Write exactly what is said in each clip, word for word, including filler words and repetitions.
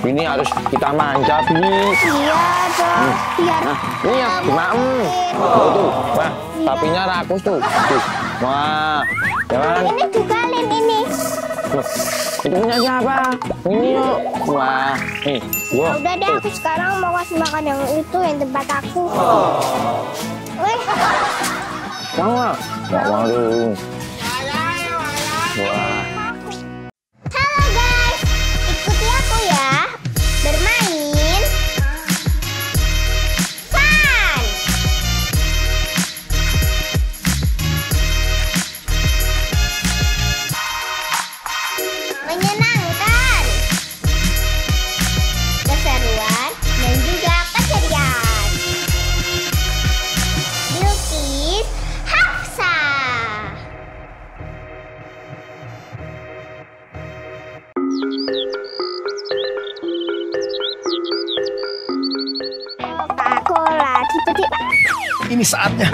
Ini harus kita manja, Bil. Iya dong, biar Nah, ini ya, dimaem. Oh, tuh, wah, sapinya rakus tuh. Tuh. Wah, jangan. Ini juga Lin ini. Loh, itu punya siapa? Ini yuk. Wah, nih, gua. Ya udah deh, aku sekarang mau kasih makan yang itu yang tempat aku. Wih, Mau nggak? Nggak mau dong. Wah. halo guys, ikuti aku ya. Bermain fun. Menyenangkan, keseruan, dan juga keceriaan. Bilkis Hafsa. Coca-Cola tipe-tipe. Ini saatnya.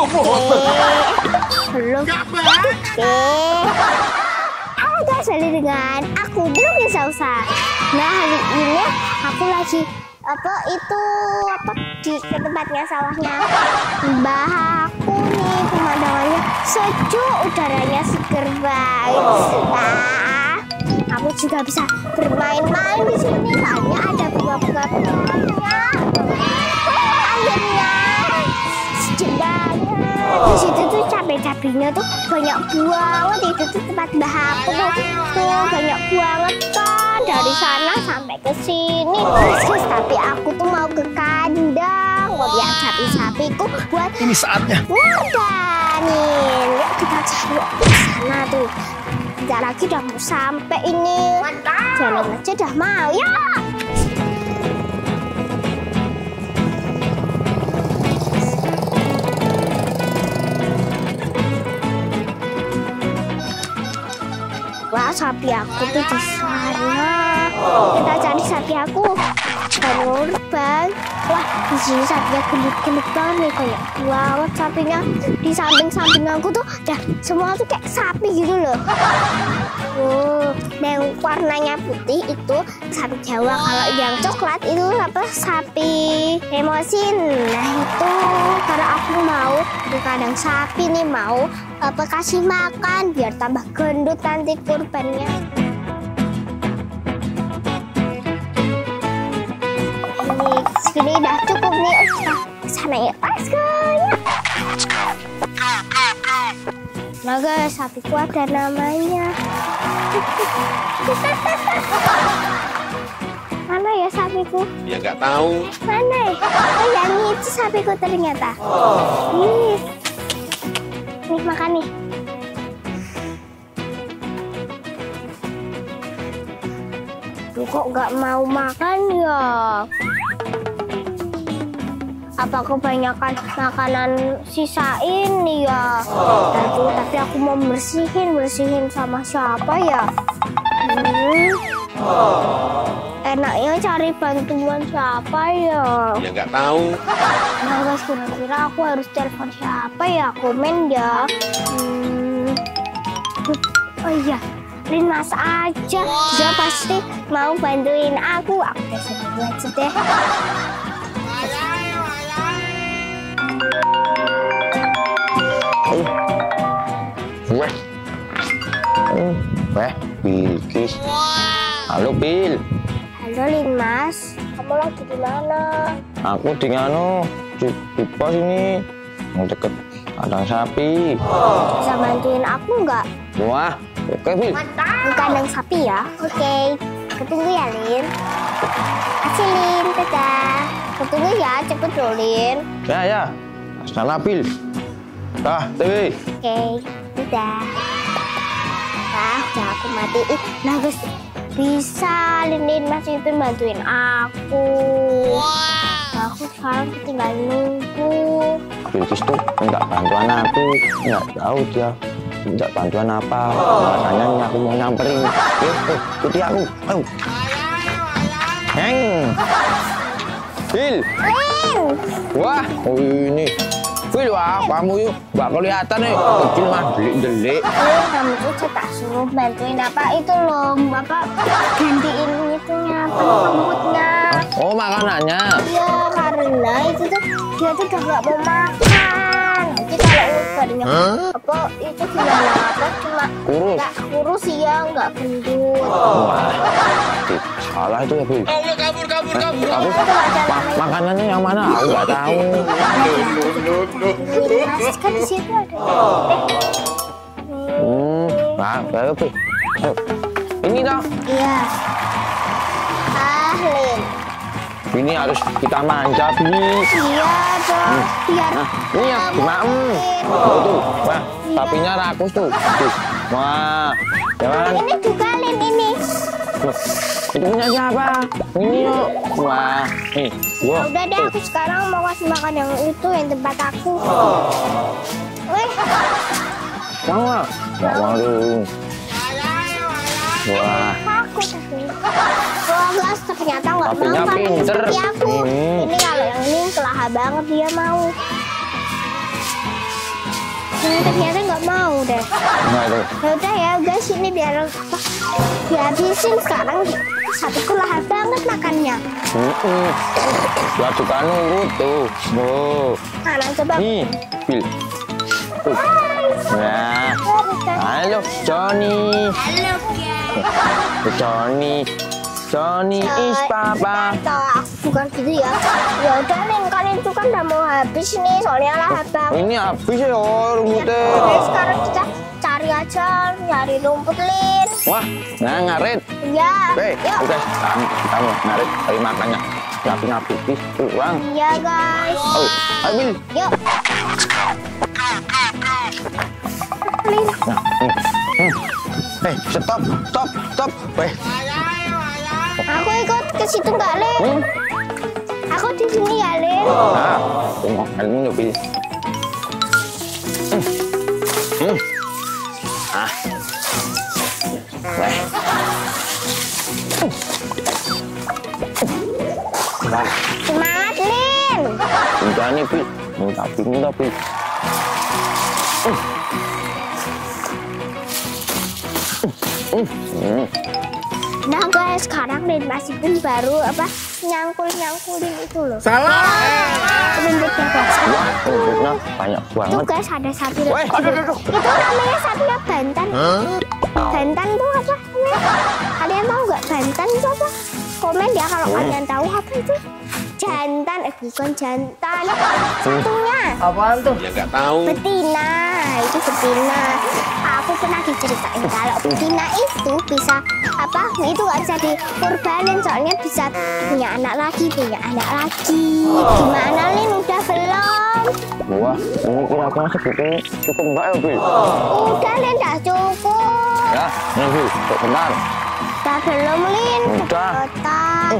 Belum. Oke. Halo guys, balik dengan aku Bilkis Hafsa. Nah, hari ini aku lagi apa itu apa di ke tempatnya sawahnya mbah aku nih, pemandangannya sejuk, udaranya seger banget. Nah, aku juga bisa bermain-main di sini soalnya ada bunga-bunga pilihannya. Akhirnya sejuk banget. Di situ tuh cabai-cabainya tuh banyak banget. Itu tuh tempat mbah aku tuh, tuh banyak banget kan dari sana sampai ke sini. Terus tapi aku tuh mau ke kandang mau lihat sapi-sapiku buat Ini saatnya. ngorbanin. Yuk kita cari ke sana tuh. Bentar lagi udah mau sampai ini. Jalan aja udah mau ya. Wah, sapi aku tuh di sana. Kita cari sapi aku. Korban. Wah, di sini sapinya gendut-gendut banget nih, banyak banget sapinya. Di samping-samping aku tuh, dah semua tuh kayak sapi gitu loh. Oh, yang warnanya putih itu sapi Jawa. Kalau yang coklat itu apa? Sapi Lemosin. Nah itu karena aku mau di kandang sapi nih, mau apa kasih makan biar tambah gendut nanti kurbannya. Ini segini udah cukup nih. Oh, kita kesana ya. Let's go ya. Nah guys, sapiku ada namanya. Mana ya sapiku? Ya nggak tahu. Mana ya? Oh, yang itu sapiku ternyata. Nih, nih makan nih. Duh, kok nggak mau makan ya? Apa kebanyakan makanan sisa ini ya? Aduh, tapi aku mau bersihin, bersihin sama siapa ya? Hmm. Enaknya cari bantuan siapa ya? Ya nggak tahu. Nah guys, kira-kira aku harus telepon siapa ya? Komen ya. Hmm. Oh iya, Linmas aja. Dia pasti mau bantuin aku. Aku udah sendiri aja deh. Weh. Weh, Bilkis. Halo, Bil. Halo Linmas, kamu lagi di mana? Aku di nganu, di, di pos ini. Yang deket kandang sapi. Bisa bantuin aku nggak? Wah, oke, Bil. Di kandang sapi ya? Oke, ketunggu ya Lin. Kasih Lin, dadah. Ketunggu ya, cepet loh Lin. Ya, ya. Sana, Bil. Dah, T V. Oke, dadah. Nah, udah aku matiin. Nah guys, bisa Lin masih itu bantuin aku. Nah, aku sekarang tinggal nunggu. Bilkis tuh minta bantuan aku. Nggak tahu dia minta bantuan apa. Makanya ini aku mau nyamperin. Eh, eh, ikuti aku. Ayo. Heng. Bil. Lin! Wah, oh ini. Bil, wah, kamu yuk nggak kelihatan nih, kecil mah delik-delik. Eh, kamu tuh saya tak suruh bantuin apa itu loh, Bapak gantiin itunya, apa rambutnya. Oh, makanannya. Iya, karena itu tuh dia tuh udah nggak mau makan. Nanti kalau ubarnya apa itu gimana? Apa cuma Kurus. nggak kurus ya, nggak gendut. Wah, salah itu ya, Bil. Allah, kabur, kabur, kabur. Kamu ma makanannya yang mana? Aku nggak tahu. Mas kan di situ ada. Hmm, nah, ayo, Bil. Ayo. Ini dong. Iya. Ahlin. Ini harus kita manja, Bil. Iya dong. Biar Nah, ini ya, dimaem. Oh, tuh, wah, sapinya rakus tuh. Tuh. Wah, jangan. ini juga Lin ini. Itu punya siapa? Ini yuk. Wah, nih, gua. Udah deh, aku sekarang mau kasih makan yang itu yang tempat aku. Wih, Mau nggak? Nggak mau dong. Wah, aku tapi. Wah, guys, ternyata nggak mau Sapinya kan pinter. seperti aku. Hmm. Ini kalau yang ini kelaha banget dia mau. Ini ternyata nggak mau deh. nah itu. Ya udah ya guys, ini biar apa? Dihabisin sekarang satuku lahap banget makannya. Hmm, gua suka nurut tuh. Oh, Mana coba? nih, Bil. Tuh. Nah, halo, Johnny. Halo guys. Johnny. Johnny is papa. Toh, bukan gitu ya. Ya udah nih, kalian itu kan udah mau habis nih, soalnya lahap banget. Ini habis ya rumputnya. Jadi sekarang kita cari aja, nyari rumput Lin. Wah, nah ngarit. Iya. Hei, Yuk. guys, kamu, kamu ngarit dari makannya. Sapinya pipis, tuh, Bang. Iya guys. Oh, ambil. Yuk. Lin. Nah, nih. Hmm. Hei, stop, stop, stop. Weh, Aku ikut ke situ nggak Lin? hmm. Aku di sini ya Lin. Nah, tunggu, ini lo pilih. Hmm. Hmm. Ah. Weh. Wah, Semangat Lin. udah nih, Pi. Mau tapi minta, Pi. Hmm. Hmm. Hmm. Nah guys, sekarang Lin masih pun baru apa nyangkul-nyangkulin itu loh. Salah. Rumputnya guys. Wah, rumputnya banyak Itu banget. guys ada sapi Weh, lagi. aduh, aduh, aduh. Itu namanya sapinya Banten. Banten tuh apa? Kalian tahu nggak Banten itu apa? Komen ya kalau kalian tahu apa itu. Jantan, eh bukan jantan. Satunya Apaan tuh? Ya nggak tahu. betina. Itu betina. Aku pernah diceritain kalau betina itu bisa apa? Itu nggak bisa dikorbanin soalnya bisa punya anak lagi, punya anak lagi. Gimana Lin? Udah belum? Wah, ini kira-kira segini cukup enggak ya, Bil? Udah Lin, udah cukup. Ya, ini Bil, bentar. Udah belum Lin? Udah. Cepetan.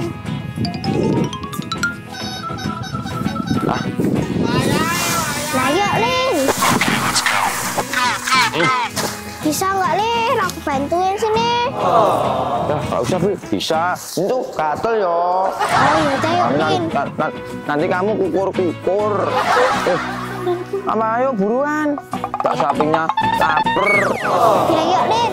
Ah, Nah yuk Lin. Bisa nggak Lin? Aku bantuin sini. ya nggak usah, Bil. Bisa. Itu gatel yo. Oh yaudah yuk Nanti, Lin. na- na- nanti kamu kukur-kukur. Eh, apa ayo buruan. Tak sapinya lapar. Ya yuk Lin.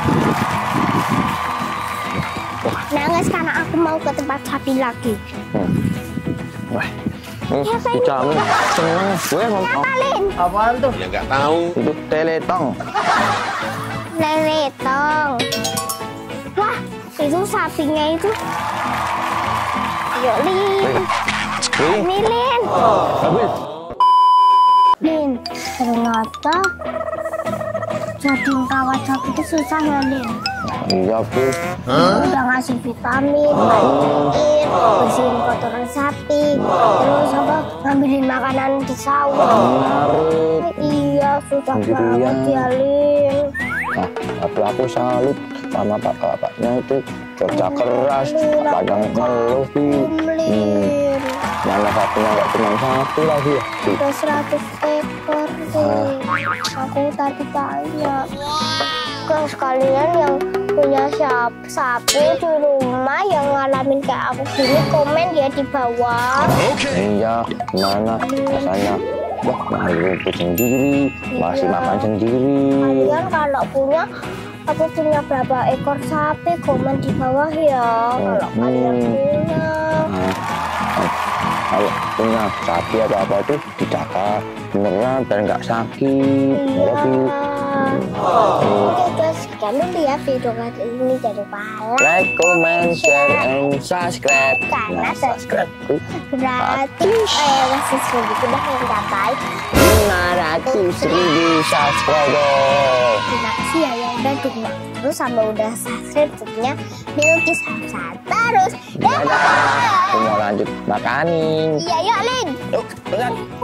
Nangis karena aku mau ke tempat sapi lagi. Hmm. Wah, ini Ya, Pak. dijamin seneng. Gue mau Apa Lin? Apaan tuh? Ya nggak tahu. itu teletong. Leletong. Wah, itu sapinya itu. Yuk Lin. Wih, Ini Lin. Bil. Lin, ternyata jadi rawat sapi itu susah ya Lin. Iya, Bil. Udah ngasih vitamin, mandiin, bersihin kotoran sapi, terus apa ngambilin makanan di sawah. Ngarit. Iya, susah Sendirian. banget ya Lin. Nah, tapi aku salut sama bapak-bapaknya itu kerja keras, kadang ngeluh, Bil. Hmm. Lin, Mana sapinya nggak cuma satu lagi ya? Bil. udah seratus ekor Lin. Aku tadi tanya. Kalau sekalian yang punya sap- sapi di rumah yang ngalamin kayak aku gini, komen ya di bawah. Iya, gimana rasanya wah nyari rumput sendiri, masih Iya. makan sendiri. Kalian kalau punya aku punya berapa ekor sapi, komen di bawah ya. Kalau Hmm. kalian punya. Nah, eh, kalau punya sapi atau apa itu dijaga beneran biar nggak sakit. Iya. Tapi Oke guys, sekian dulu ya video kali ini. Jangan lupa like, comment, share, and subscribe. Karena Nah, subscribe itu gratis. Eh, masih sedikit dah yang dapat. lima ratus ribu subscriber. Terima kasih ya yang udah dukung terus sama udah subscribe tentunya Milky subscribe terus. Dadah. Aku mau lanjut makanin. Iya, yuk Lin. Yuk, berangkat.